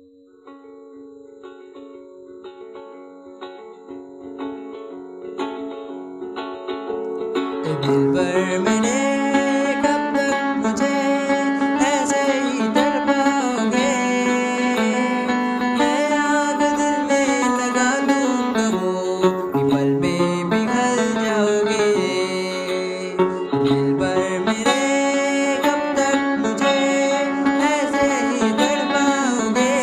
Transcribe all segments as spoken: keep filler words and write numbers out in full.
दिलबर मेरे कब तक मुझे ऐसे ही तड़पाओगे। मैं आग दिल में लगा दूंगा वो कि पल में पिघल जाओगे। दिलबर मेरे कब तक मुझे ऐसे ही तड़पाओगे।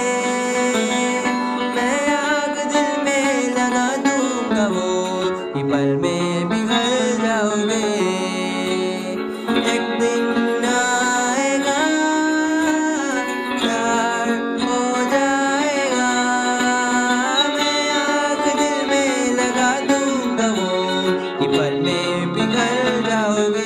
मैं आग दिल में लगा दूंगा वो कि पल में पिघल जाओगे। एक दिन आएगा प्यार हो जाएगा। मैं आग दिल में लगा दूंगा वो कि पल में पिघल जाओगे।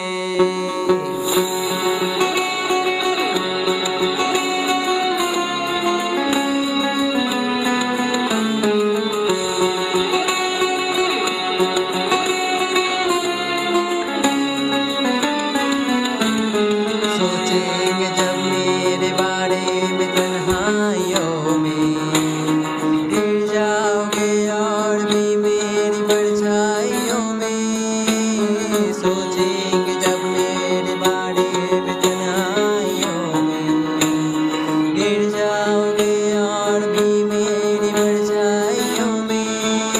सोचेंगे जब मेरे बारे में तन्हाइयों में, गिर जाओगे और भी मेरी परछाइयों में। सोचेंगे जब मेरे बारे में तन्हाइयों में, गिर जाओगे और भी मेरी परछाइयों में।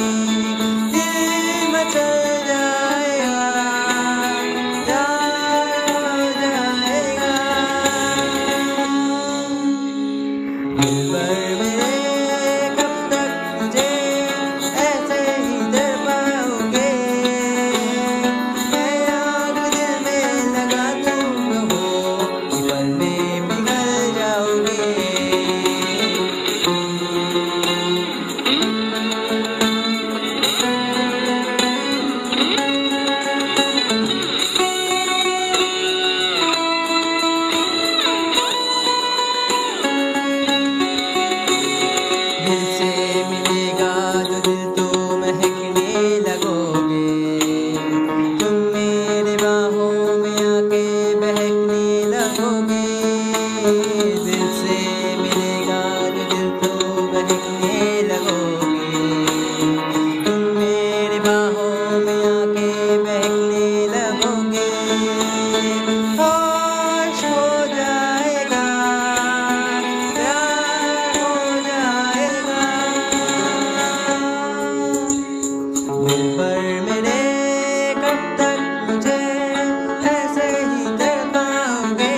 दिल मचल जाएगा, दिलबर मेरे कब तक मुझे ऐसे ही तड़पाओगे। मैं आग दिल में लगा दूंगा वो कि पल में पिघल जाओगे। दिल से मिलेगा जो दिल तो महकने लगोगे। तुम मेरे बाहों में आके बहकने लगोगे। दिल से मिलेगा जो दिल तो महकने लगोगे। तुम मेरे बाहों में आके बहकने लगोगे। होश हो जाएगा, प्यार हो जाएगा। दिलबर मेरे कब तक मुझे ऐसे ही तड़पाओगे।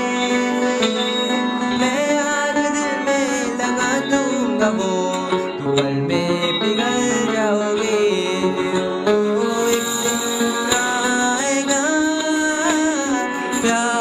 मैं आग दिल में लगा दूंगा वो कि पल में पिघल जाओगे। ओ, एक दिन आएगा प्यार